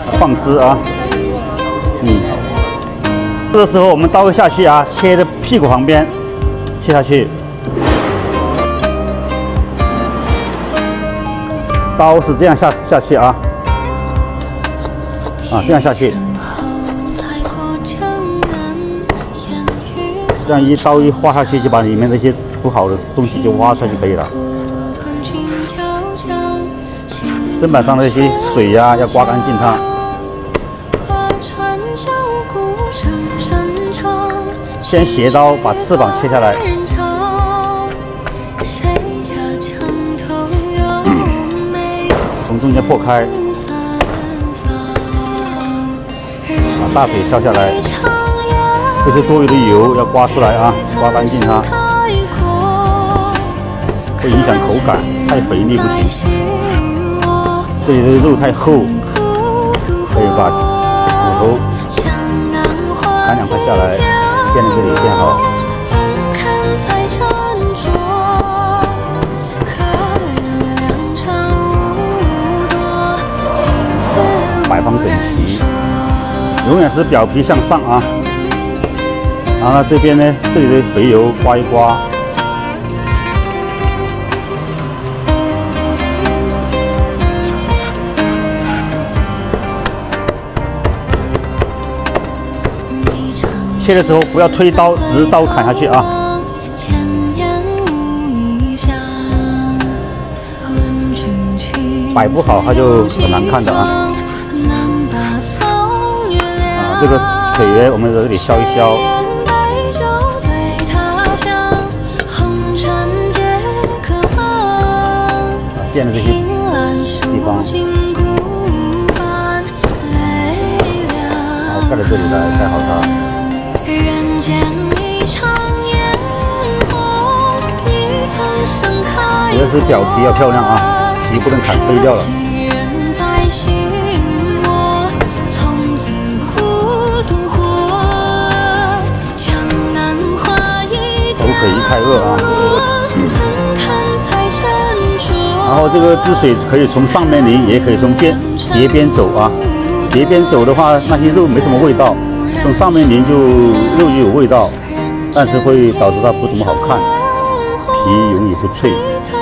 放汁啊，这个时候我们刀下去啊，切的屁股旁边，切下去。刀是这样下去啊，这样下去，这样刀一划下去，就把里面那些不好的东西就挖出来就可以了。砧板上的那些水呀，要刮干净它。先斜刀把翅膀切下来。从中间破开，把大腿削下来，这些多余的油要刮出来啊，刮干净它，会影响口感，太肥腻不行。这里的肉太厚，可以把骨头砍2块下来，垫在这里垫好。摆放整齐，永远是表皮向上啊。然后这边呢，这里的肥油刮一刮。切的时候不要推刀，直刀砍下去啊。摆不好它就很难看的啊。这个腿呢，我们在这里削一削，垫的这些地方，然后盖在这里来盖好它。主要是表皮要漂亮啊，皮不能砍飞掉了。可以开颚啊，然后这个汁水可以从上面淋，也可以从斜边走啊。斜边走的话，那些肉没什么味道；从上面淋就肉就有味道，但是会导致它不怎么好看，皮容易不脆。